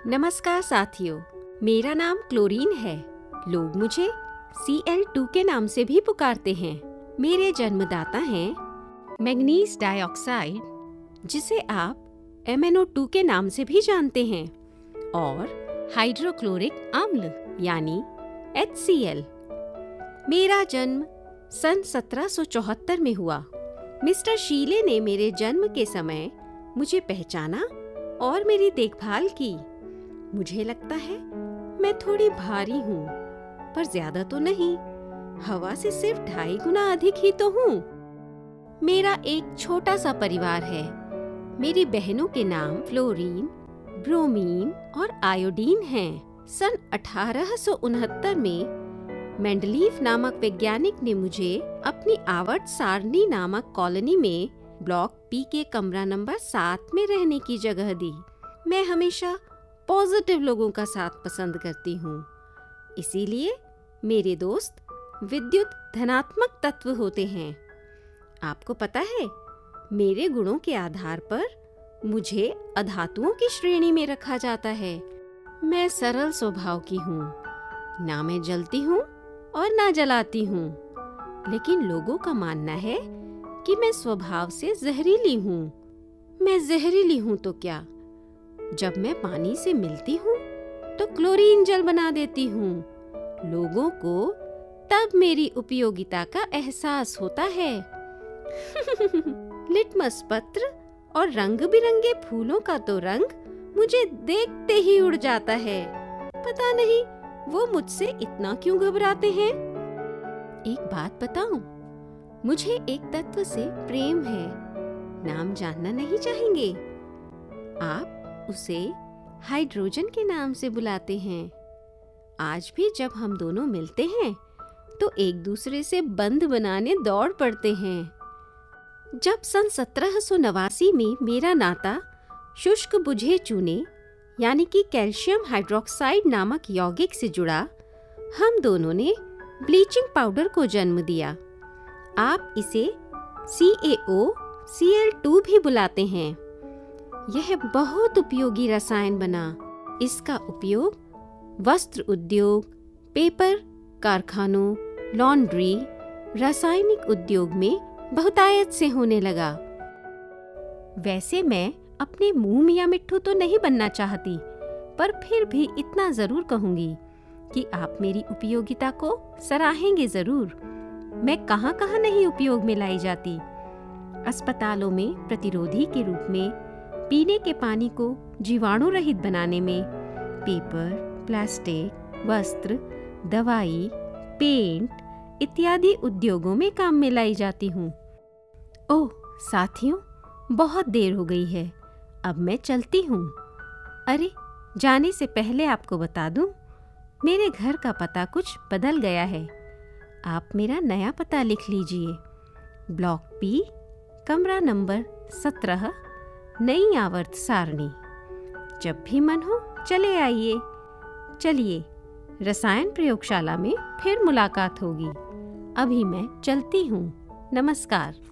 नमस्कार साथियों, मेरा नाम क्लोरीन है। लोग मुझे Cl2 के नाम से भी पुकारते हैं। मेरे जन्मदाता हैं मैग्नीज डाइऑक्साइड, जिसे आप MnO2 के नाम से भी जानते हैं, और हाइड्रोक्लोरिक अम्ल यानी HCl। मेरा जन्म सन 1774 में हुआ। मिस्टर शीले ने मेरे जन्म के समय मुझे पहचाना और मेरी देखभाल की। मुझे लगता है मैं थोड़ी भारी हूँ, पर ज्यादा तो नहीं। हवा से सिर्फ 2.5 गुना अधिक ही तो हूँ। मेरा एक छोटा सा परिवार है। मेरी बहनों के नाम फ्लोरीन, ब्रोमीन और आयोडीन हैं। सन 1869 में मेंडलीफ नामक वैज्ञानिक ने मुझे अपनी आवर्त सारणी नामक कॉलोनी में ब्लॉक पी के कमरा नंबर 7 में रहने की जगह दी। मैं हमेशा पॉजिटिव लोगों का साथ पसंद करती हूँ, इसीलिए मेरे दोस्त विद्युत धनात्मक तत्व होते हैं। आपको पता है, मेरे गुणों के आधार पर मुझे अधातुओं की श्रेणी में रखा जाता है। मैं सरल स्वभाव की हूँ, ना मैं जलती हूँ और ना जलाती हूँ, लेकिन लोगों का मानना है कि मैं स्वभाव से जहरीली हूँ। मैं जहरीली हूँ तो क्या, जब मैं पानी से मिलती हूँ तो क्लोरीन जल बना देती हूँ। लोगों को तब मेरी उपयोगिता का एहसास होता है। लिटमस पत्र और रंग बिरंगे फूलों का तो रंग मुझे देखते ही उड़ जाता है। पता नहीं वो मुझसे इतना क्यों घबराते हैं। एक बात बताऊं, मुझे एक तत्व से प्रेम है। नाम जानना नहीं चाहेंगे? आप उसे हाइड्रोजन के नाम से बुलाते हैं। आज भी जब हम दोनों मिलते हैं तो एक दूसरे से बंध बनाने दौड़ पड़ते हैं। जब सन 1789 में मेरा नाता शुष्क बुझे चूने यानी कि कैल्शियम हाइड्रोक्साइड नामक यौगिक से जुड़ा, हम दोनों ने ब्लीचिंग पाउडर को जन्म दिया। आप इसे CaOCl2 भी बुलाते हैं। यह बहुत उपयोगी रसायन बना। इसका उपयोग वस्त्र उद्योग, पेपर कारखानों, लॉन्ड्री, रासायनिक उद्योग में बहुतायत से होने लगा। वैसे मैं अपने मुंह मियां मिट्ठू तो नहीं बनना चाहती, पर फिर भी इतना जरूर कहूंगी कि आप मेरी उपयोगिता को सराहेंगे जरूर। मैं कहाँ-कहाँ नहीं उपयोग में लाई जाती। अस्पतालों में प्रतिरोधी के रूप में, पीने के पानी को जीवाणु रहित बनाने में, पेपर, प्लास्टिक, वस्त्र, दवाई, पेंट इत्यादि उद्योगों में काम में लाई जाती हूँ। ओह साथियों, बहुत देर हो गई है, अब मैं चलती हूँ। अरे, जाने से पहले आपको बता दूं, मेरे घर का पता कुछ बदल गया है। आप मेरा नया पता लिख लीजिए। ब्लॉक पी, कमरा नंबर 17, नई आवर्त सारणी। जब भी मन हो चले आइए। चलिए, रसायन प्रयोगशाला में फिर मुलाकात होगी। अभी मैं चलती हूँ। नमस्कार।